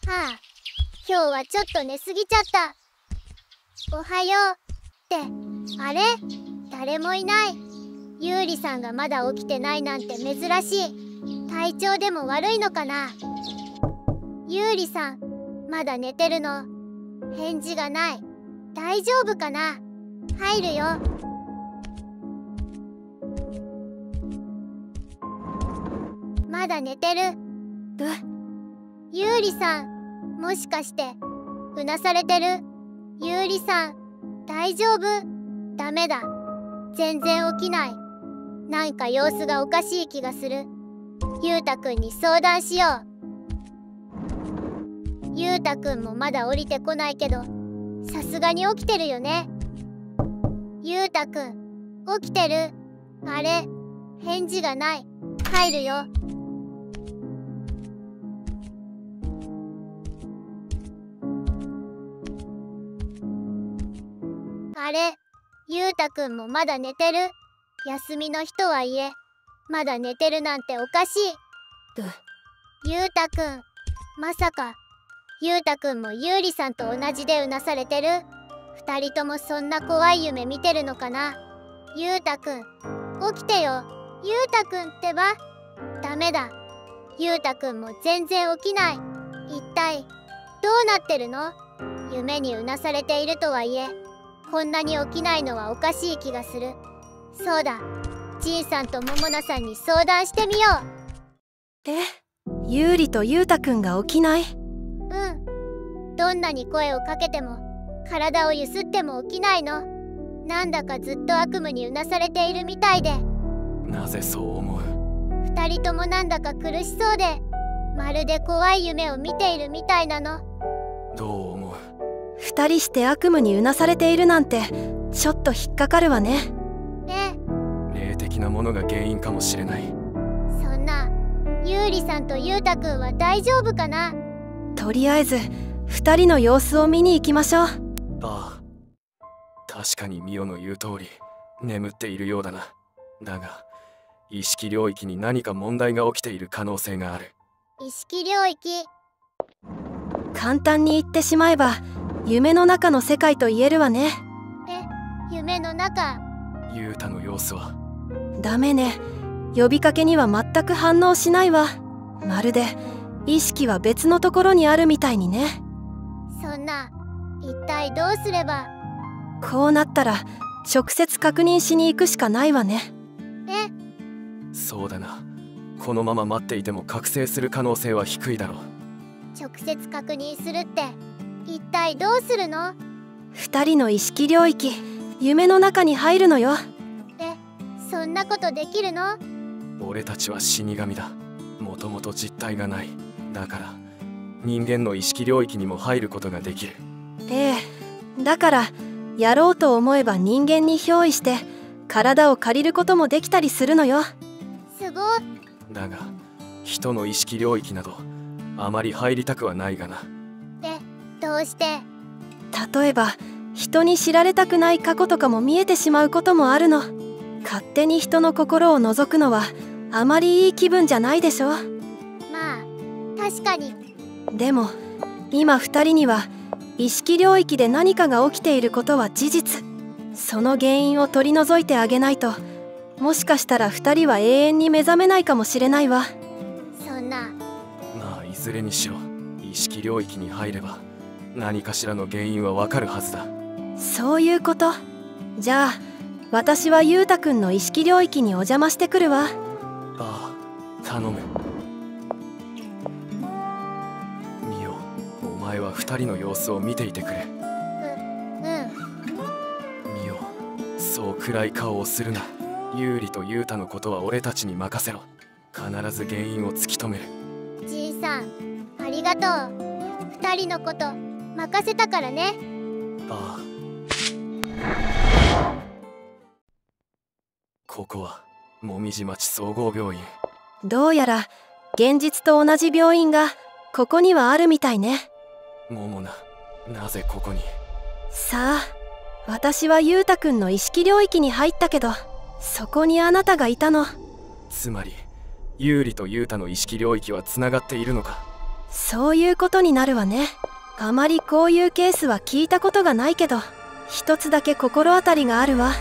あ、今日はちょっと寝すぎちゃった。おはようってあれ、誰もいない。ゆうりさんがまだ起きてないなんて珍しい。体調でも悪いのかな。ゆうりさんまだ寝てるの？返事がない。大丈夫かな。入るよ。まだ寝てる。ゆうりさん、もしかしてうなされてる？ゆうりさん、大丈夫？ダメだ、全然起きない。なんか様子がおかしい気がする。ゆうたくんに相談しよう。ゆうたくんもまだ降りてこないけど、さすがに起きてるよね。ゆうたくん、起きてる？あれ、返事がない。入るよ。あれ、ゆうたくんもまだ寝てる？休みの日とはいえ、まだ寝てるなんておかしい。ゆうたくん、まさか、ゆうたくんもゆうりさんと同じでうなされてる？二人ともそんな怖い夢見てるのかな。ゆうたくん、起きてよ。ゆうたくんってば。ダメだ、ゆうたくんも全然起きない。一体どうなってるの？夢にうなされているとはいえ、こんなに起きないのはおかしい気がする。そうだ、ジンさんとモモナさんに相談してみよう。 ゆうりとゆうたくんが起きない？ どんなに声をかけても、体をゆすっても起きないの。なんだかずっと悪夢にうなされているみたいで。 なぜそう思う？ 二人ともなんだか苦しそうで、まるで怖い夢を見ているみたいなの。 どう思う？ 二人して悪夢にうなされているなんてちょっと引っかかるわね。 霊的なものが原因かもしれない。 そんな、ゆうりさんとゆうたくんは大丈夫かな。 とりあえず二人の様子を見に行きましょう。 ああ、確かにミオの言う通り眠っているようだな。だが意識領域に何か問題が起きている可能性がある。 意識領域？ 簡単に言ってしまえば夢の中の世界と言えるわね。 夢の中？ ユウタの様子は？ ダメね、呼びかけには全く反応しないわ。まるで意識は別のところにあるみたいにね。 そんな、一体どうすれば？ こうなったら直接確認しに行くしかないわね。 そうだな、このまま待っていても覚醒する可能性は低いだろう。 直接確認するって一体どうするの？ 二人の意識領域、夢の中に入るのよ。 そんなことできるの？ 俺たちは死神だ。もともと実体がない。だから人間の意識領域にも入ることができる。 だからやろうと思えば人間に憑依して体を借りることもできたりするのよ。 すごい。 だが人の意識領域などあまり入りたくはないがな。 どうして？ 例えば人に知られたくない過去とかも見えてしまうこともあるの。勝手に人の心を覗くのはあまりいい気分じゃないでしょ。 まあ確かに。 でも今二人には意識領域で何かが起きていることは事実。その原因を取り除いてあげないと、もしかしたら二人は永遠に目覚めないかもしれないわ。 そんな。 まあいずれにしろ意識領域に入れば何かしらの原因はわかるはずだ。 そういうこと。じゃあ私はゆうたくんの意識領域にお邪魔してくるわ。 ああ、頼む。ミオ、お前は二人の様子を見ていてくれ。ミオ、そう暗い顔をするな。ユウリとユウタのことは俺たちに任せろ。必ず原因を突き止める。 じいさん、ありがとう。二人のこと任せたからね。 ああ。ここはもみじ町総合病院。 どうやら現実と同じ病院がここにはあるみたいね。 モモナ、なぜここに？ さあ、私はゆうたくんの意識領域に入ったけど、そこにあなたがいたの。 つまりユウリとユウタの意識領域はつながっているのか？ そういうことになるわね。あまりこういうケースは聞いたことがないけど、一つだけ心当たりがあるわ。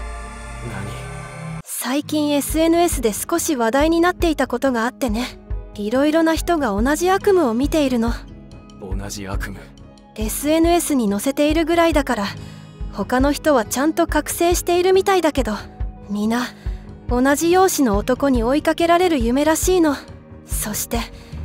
最近 SNS で少し話題になっていたことがあってね。いろいろな人が同じ悪夢を見ているの。 同じ悪夢？ SNS に載せているぐらいだから、他の人はちゃんと覚醒しているみたいだけど、皆同じ容姿の男に追いかけられる夢らしいの。そして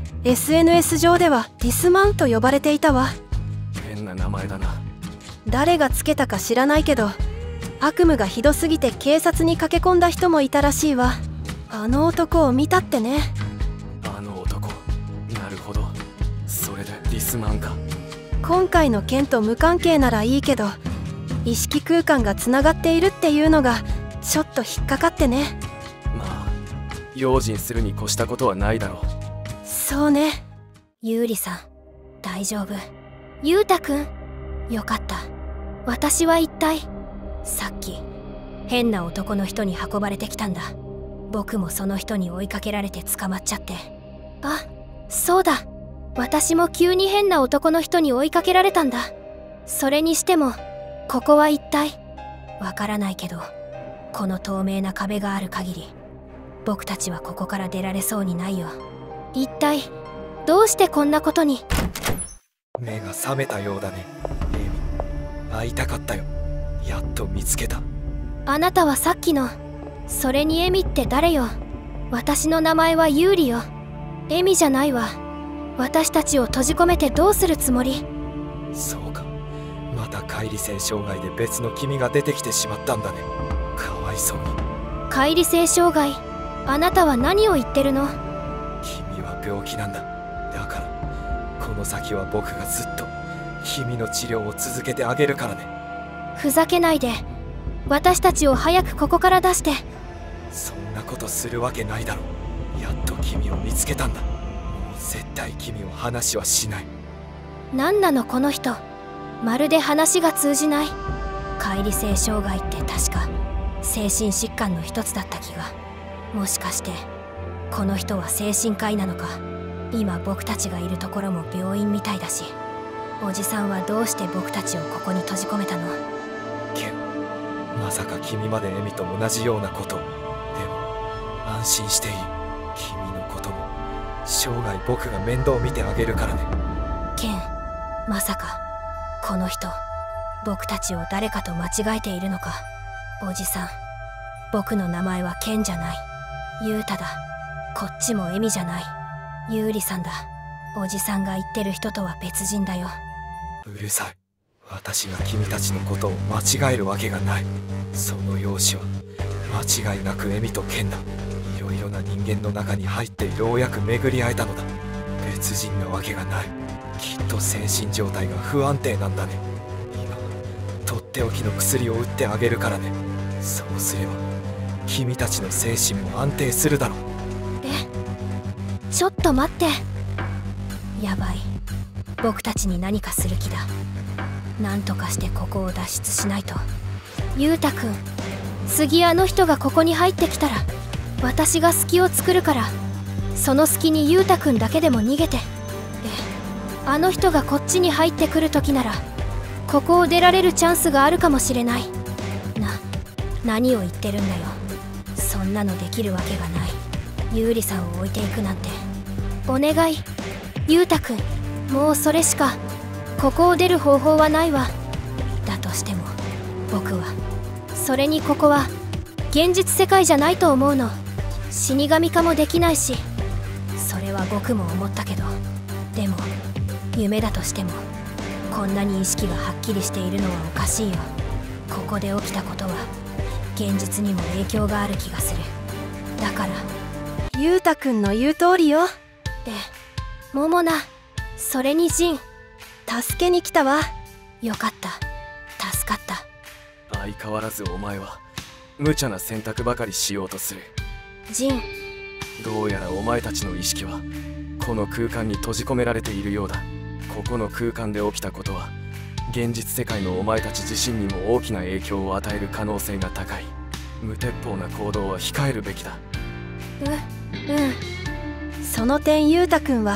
SNS 上ではディスマンと呼ばれていたわ。 変な名前だな。 誰がつけたか知らないけど、悪夢がひどすぎて警察に駆け込んだ人もいたらしいわ。あの男を見たってね。 あの男、なるほど。それでディスマンか。 今回の件と無関係ならいいけど、意識空間がつながっているっていうのがちょっと引っかかってね。 まあ用心するに越したことはないだろう。 そうね。 優里さん、大丈夫？優太くん、よかった。私は一体、さっき変な男の人に運ばれてきたんだ。僕もその人に追いかけられて捕まっちゃって。あ、そうだ。私も急に変な男の人に追いかけられたんだ。それにしてもここは一体、わからないけど、この透明な壁がある限り僕たちはここから出られそうにないよ。一体どうしてこんなことに。 目が覚めたようだね、エミ。会いたかったよ。やっと見つけた。 あなたはさっきの、それにエミって誰よ。私の名前はユーリよ。エミじゃないわ。私たちを閉じ込めてどうするつもり？ そうか、また乖離性障害で別の君が出てきてしまったんだね。かわいそうに。 乖離性障害？あなたは何を言ってるの？ 君は病気なんだ。だからこの先は僕がずっと君の治療を続けてあげるからね。 ふざけないで。私たちを早くここから出して。 そんなことするわけないだろ。やっと君を見つけたんだ。もう絶対君を話はしない。 何なのこの人。まるで話が通じない。乖離性障害って確か精神疾患の一つだった気が。もしかしてこの人は精神科医なのか。今僕たちがいるところも病院みたいだし。おじさんはどうして僕たちをここに閉じ込めたの？ ケン、まさか君までエミと同じようなことを。でも安心していい。君のことも生涯僕が面倒見てあげるからね。 ケン、まさかこの人僕たちを誰かと間違えているのか。おじさん、僕の名前はケンじゃない。ユウタだ。こっちもエミじゃない。ユーリさんだ。おじさんが言ってる人とは別人だよ。 うるさい。私が君たちのことを間違えるわけがない。その容姿は間違いなくエミとケンだ。いろいろな人間の中に入ってようやく巡り会えたのだ。別人なわけがない。きっと精神状態が不安定なんだね。今とっておきの薬を打ってあげるからね。そうすれば君たちの精神も安定するだろう。 ちょっと待って。やばい。僕たちに何かする気だ。なんとかしてここを脱出しないと。ユウタくん、次あの人がここに入ってきたら私が隙を作るから、その隙にユウタくんだけでも逃げて。あの人がこっちに入ってくる時ならここを出られるチャンスがあるかもしれない。何を言ってるんだよ。そんなのできるわけがない。ユーリさんを置いていくなんて。お願い、ユウタくん。もうそれしかここを出る方法はないわ。だとしても僕は、それにここは現実世界じゃないと思うの。死神化もできないし。それは僕も思ったけど、でも夢だとしてもこんなに意識がはっきりしているのはおかしいよ。ここで起きたことは現実にも影響がある気がする。だからユウタくんの言う通りよ。 で、モモナ、それにジン、 助けに来たわ。 よかった、助かった。 相変わらずお前は無茶な選択ばかりしようとする。 ジン、 どうやらお前たちの意識はこの空間に閉じ込められているようだ。ここの空間で起きたことは現実世界のお前たち自身にも大きな影響を与える可能性が高い。無鉄砲な行動は控えるべきだ。 その点ユウタくんは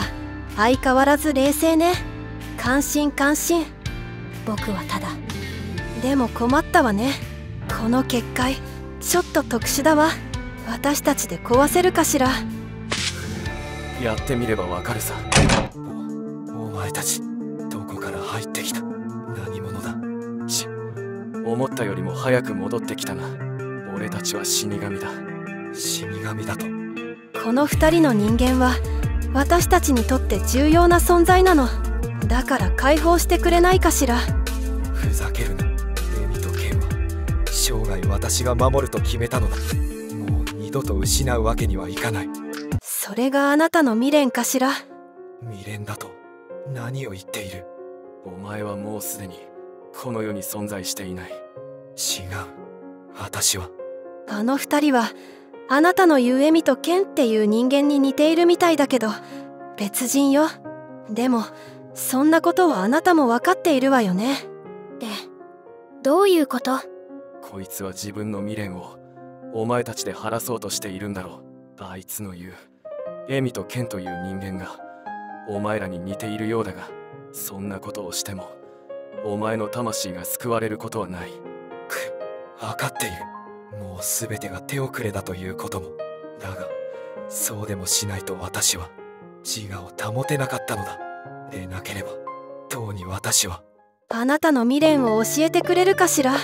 相変わらず冷静ね。感心感心。 僕はただ。 でも困ったわね。この結界ちょっと特殊だわ。私たちで壊せるかしら。 やってみればわかるさ。 お前たちどこから入ってきた何者だ。 思ったよりも早く戻ってきたな。俺たちは死神だ。 死神だと。 この2人の人間は私たちにとって重要な存在なの。だから解放してくれないかしら。 ふざけるな。エミとケンは生涯私が守ると決めたのだ。もう二度と失うわけにはいかない。 それがあなたの未練かしら。 未練だと何を言っている。 お前はもうすでにこの世に存在していない。 違う。私は。 あの2人はあなたの言うエミとケンっていう人間に似ているみたいだけど別人よ。でもそんなことはあなたも分かっているわよね。 どういうこと？ こいつは自分の未練をお前たちで晴らそうとしているんだろう。あいつの言うエミとケンという人間がお前らに似ているようだが、そんなことをしてもお前の魂が救われることはない。 分かっている。もう全てが手遅れだということも。だがそうでもしないと私は自我を保てなかったのだ。でなければとうに私は。 あなたの未練を教えてくれるかしら。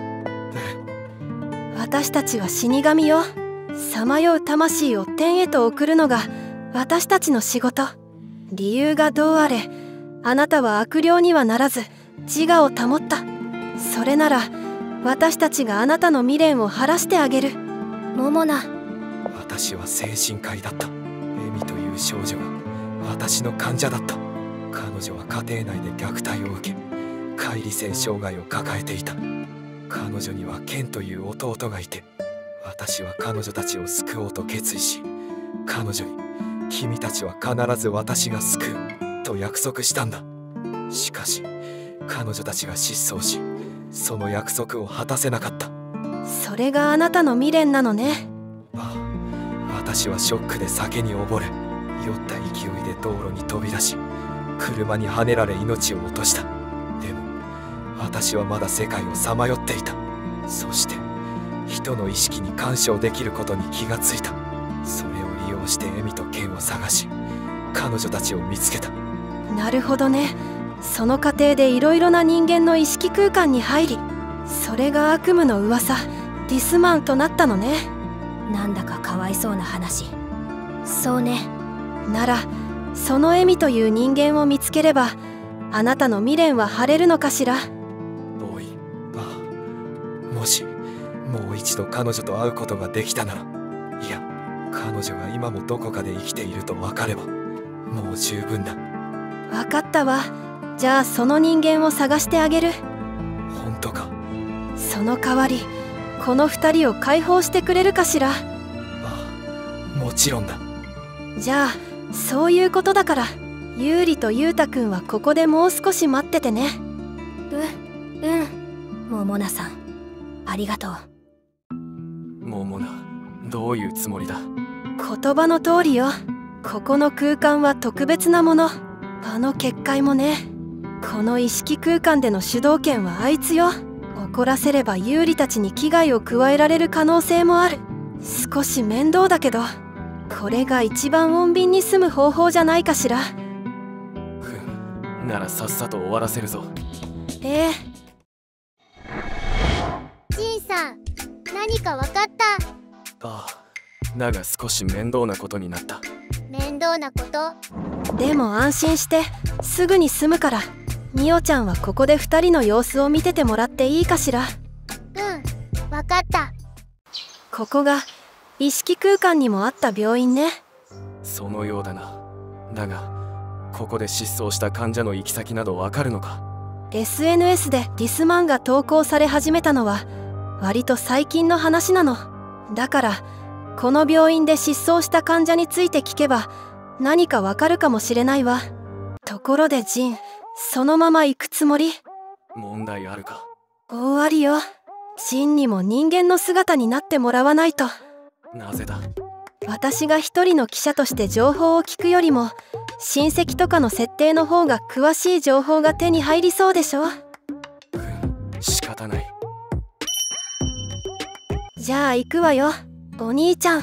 私たちは死神よ。さまよう魂を天へと送るのが私たちの仕事。理由がどうあれあなたは悪霊にはならず自我を保った。それなら私たちがあなたの未練を晴らしてあげる。 モモナ。 私は精神科医だった。エミという少女が私の患者だった。彼女は家庭内で虐待を受け解離性障害を抱えていた。彼女にはケンという弟がいて、私は彼女たちを救おうと決意し、彼女に君たちは必ず私が救うと約束したんだ。しかし彼女たちが失踪し、その約束を果たせなかった。 それがあなたの未練なのね。 ああ、私はショックで酒に溺れ、酔った勢いで道路に飛び出し、車にはねられ命を落とした。でも私はまだ世界をさまよっていた。そして人の意識に干渉できることに気がついた。それを利用してエミとケンを探し、彼女たちを見つけた。 なるほどね。その過程でいろいろな人間の意識空間に入り、それが悪夢の噂ディスマンとなったのね。 なんだかかわいそうな話。そうね。 ならそのエミという人間を見つければあなたの未練は晴れるのかしら。 ボーイ。ああ、もしもう一度彼女と会うことができたなら、いや彼女が今もどこかで生きていると分かればもう十分だ。 分かったわ。じゃあその人間を探してあげる。 本当か？ その代わりこの2人を解放してくれるかしら。 ああ、もちろんだ。 じゃあそういうことだからユウリとユウタくんはここでもう少し待っててね。 モモナさんありがとう。 モモナ、どういうつもりだ？ 言葉の通りよ。ここの空間は特別なもの。あの結界もね。この意識空間での主導権はあいつよ。怒らせればユウリたちに危害を加えられる可能性もある。少し面倒だけどこれが一番穏便に済む方法じゃないかしら。 ならさっさと終わらせるぞ。 ええ。 ジンさん、何か分かった？ ああ、だが少し面倒なことになった。 面倒なこと？ でも安心してすぐに済むから、ミオちゃんはここで2人の様子を見ててもらっていいかしら。 分かった。 ここが意識空間にもあった病院ね。 そのようだな。だがここで失踪した患者の行き先などわかるのか？ SNS でディスマンが投稿され始めたのは割と最近の話なの。だからこの病院で失踪した患者について聞けば何かわかるかもしれないわ。ところでジン、そのまま行くつもり？ 問題あるか？ 大ありよ。ジンにも人間の姿になってもらわないと。 なぜだ？ 私が一人の記者として情報を聞くよりも親戚とかの設定の方が詳しい情報が手に入りそうでしょ。 仕方ない。 じゃあ行くわよ、お兄ちゃん。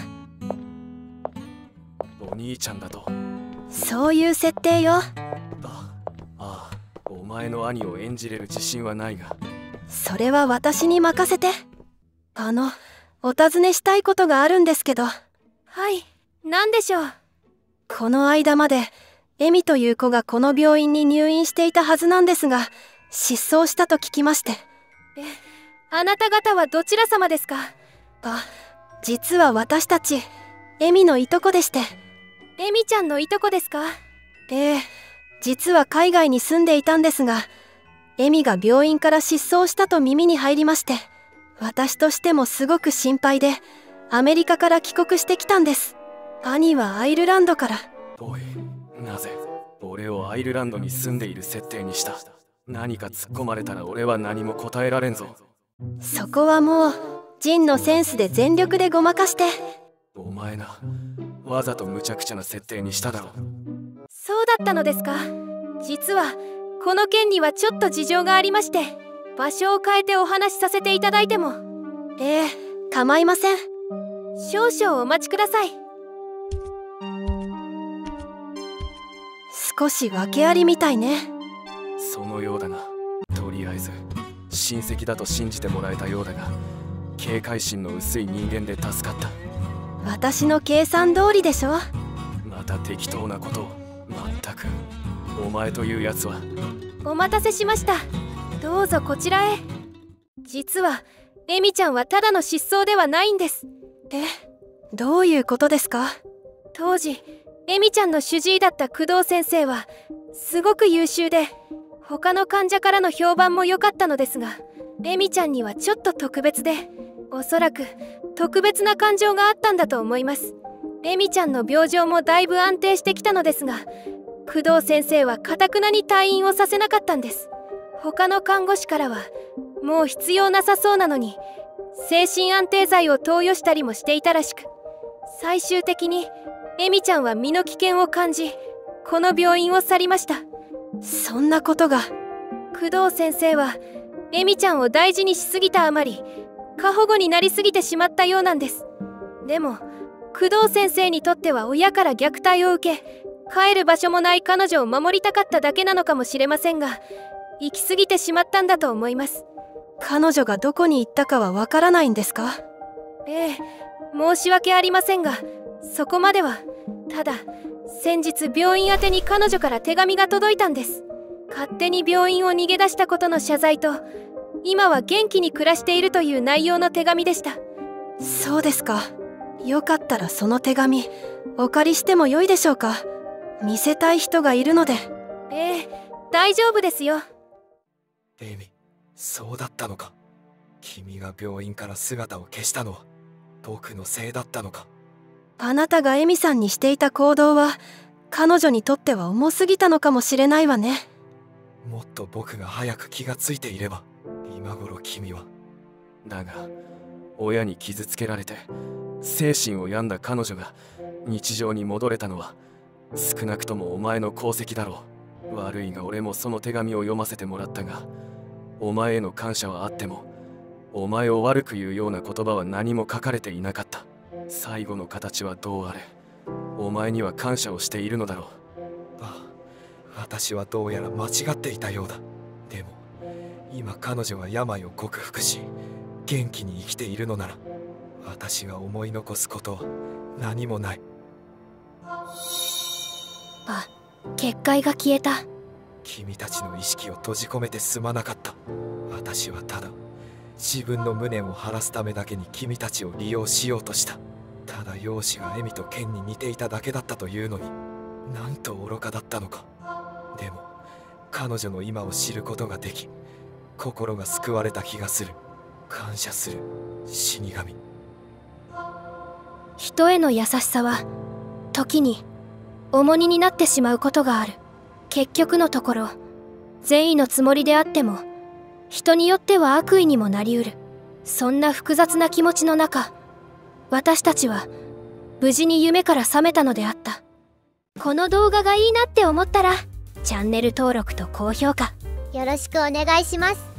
お兄ちゃんだと？ そういう設定よ。 お前の兄を演じれる自信はないが。 それは私に任せて。お尋ねしたいことがあるんですけど。 はい、何でしょう。 この間までエミという子がこの病院に入院していたはずなんですが、失踪したと聞きまして。 あなた方はどちら様ですか？ 実は私たちエミのいとこでして。 エミちゃんのいとこですか？ 実は海外に住んでいたんですが、エミが病院から失踪したと耳に入りまして、私としてもすごく心配でアメリカから帰国してきたんです。兄はアイルランドから。 おい、なぜ俺をアイルランドに住んでいる設定にした？何か突っ込まれたら俺は何も答えられんぞ。 そこはもうジンのセンスで全力でごまかして。 お前な、わざと無茶苦茶な設定にしただろ。 そうだったのですか。実はこの件にはちょっと事情がありまして、場所を変えてお話しさせていただいても。 構いません。 少々お待ちください。 少し訳ありみたいね。 そのようだな。とりあえず親戚だと信じてもらえたようだが、警戒心の薄い人間で助かった。 私の計算通りでしょ。 また適当なことを。まったくお前というやつは。 お待たせしました。どうぞこちらへ。実はエミちゃんはただの失踪ではないんです。 どういうことですか？ 当時エミちゃんの主治医だった工藤先生はすごく優秀で、他の患者からの評判も良かったのですが、エミちゃんにはちょっと特別で、おそらく特別な感情があったんだと思います。エミちゃんの病状もだいぶ安定してきたのですが、工藤先生は頑なに退院をさせなかったんです。他の看護師からはもう必要なさそうなのに精神安定剤を投与したりもしていたらしく、最終的にエミちゃんは身の危険を感じ、この病院を去りました。 そんなことが。 工藤先生はエミちゃんを大事にしすぎたあまり過保護になりすぎてしまったようなんです。でも工藤先生にとっては親から虐待を受け、帰る場所もない彼女を守りたかっただけなのかもしれませんが、行き過ぎてしまったんだと思います。 彼女がどこに行ったかはわからないんですか？ 申し訳ありませんが、そこまでは。ただ先日病院宛てに彼女から手紙が届いたんです。勝手に病院を逃げ出したことの謝罪と、今は元気に暮らしているという内容の手紙でした。 そうですか。よかったらその手紙お借りしてもよいでしょうか？見せたい人がいるので。 大丈夫ですよ。 エミ、そうだったのか。君が病院から姿を消したのは僕のせいだったのか。 あなたがエミさんにしていた行動は彼女にとっては重すぎたのかもしれないわね。 もっと僕が早く気がついていれば今頃君は。 だが親に傷つけられて精神を病んだ彼女が日常に戻れたのは少なくともお前の功績だろう。悪いが俺もその手紙を読ませてもらったが、お前への感謝はあってもお前を悪く言うような言葉は何も書かれていなかった。最後の形はどうあれお前には感謝をしているのだろう。 私はどうやら間違っていたようだ。でも今彼女が病を克服し元気に生きているのなら、私が思い残すことは何もない。 結界が消えた。 君たちの意識を閉じ込めてすまなかった。私はただ自分の無念を晴らすためだけに君たちを利用しようとした。ただ容姿がエミとケンに似ていただけだったというのに、なんと愚かだったのか。でも彼女の今を知ることができ、心が救われた気がする。感謝する死神。 人への優しさは時に重荷になってしまうことがある。結局のところ善意のつもりであっても人によっては悪意にもなりうる。そんな複雑な気持ちの中、私たちは無事に夢から覚めたのであった。この動画がいいなって思ったらチャンネル登録と高評価よろしくお願いします。